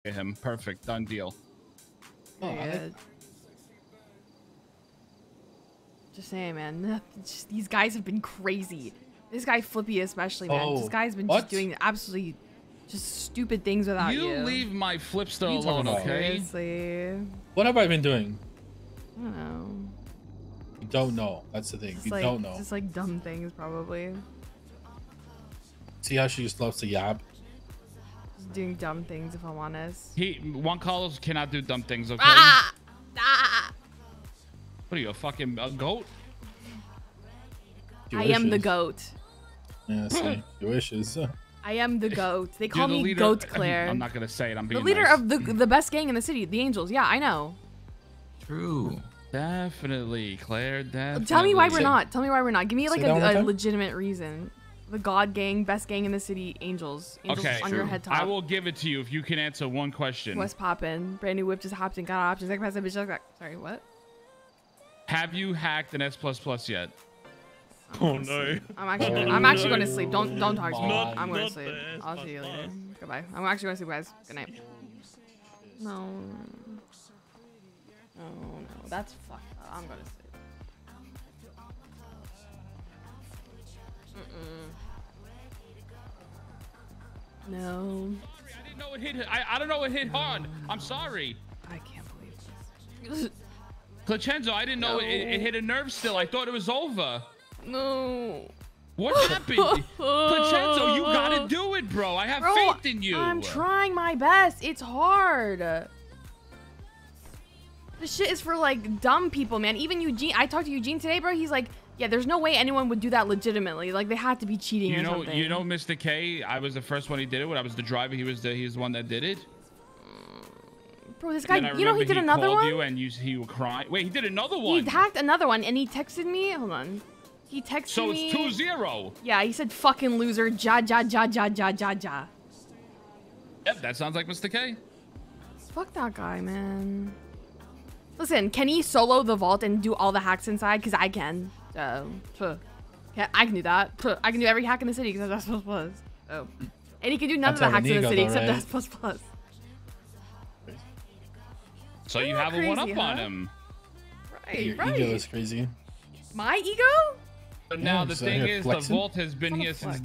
him. Perfect. Done deal. Just saying, man. Just, these guys have been crazy. This guy Flippy especially, man. This guy's been just doing absolutely just stupid things without you. You leave my Flipster alone, okay? Seriously. What have I been doing? I don't know. You don't know. That's the thing. You don't know. Just like dumb things, probably. See how she just loves to yab? Just doing dumb things, if I'm honest. Juan Carlos cannot do dumb things, okay? What are you, a fucking goat? I am the goat. Yeah, see, your wishes. I am the goat. They call me Goat Claire. I'm not gonna say it. I'm being the leader nice. of the best gang in the city, the Angels. Yeah, I know. True. Definitely, Claire. Definitely. Tell me why we're not. Tell me why we're not. Give me like a time? legitimate reason. The God Gang, best gang in the city, Angels. Angels Okay, on your head top. I will give it to you if you can answer one question. What's poppin'? Brand new whip just hopped in. Got options. Like pass that bitch like that. Sorry, what? Have you hacked an S++ yet? Oh no. I'm actually going to sleep. Don't talk to me. I'm going to sleep. I'll see you later. Goodbye. I'm actually going to sleep, guys. Good night. No. Oh no, that's fucked up. I'm going to sleep. No. I didn't know it hit. I don't know it hit hard. I'm sorry. I can't believe this. Clecenzo, I didn't know it hit a nerve still. I thought it was over. No. What happened? Clecenzo, you gotta do it, bro. I have faith in you. I'm trying my best. It's hard. This shit is for like dumb people, man. Even Eugene. I talked to Eugene today, bro. He's like, yeah, there's no way anyone would do that legitimately. Like they had to be cheating or something. You know, Mr. K. I was the first one he did it. When I was the driver, he was the one that did it. Bro, this guy, you know, he did another one. You and he would cry. Wait, he did another one. He hacked another one, and he texted me. Hold on. He texted me. So it's 2-0. Yeah, he said fucking loser. Ja ja ja ja ja ja ja. Yep, that sounds like Mr. K. Fuck that guy, man. Listen, can he solo the vault and do all the hacks inside? Because I can. Yeah, I can do that. I can do every hack in the city because that's S++. Oh. And he can do none of the hacks in the city except S++. So you have a one-up on him. Right, Your ego is crazy. My ego? But now the thing is, the vault has been here since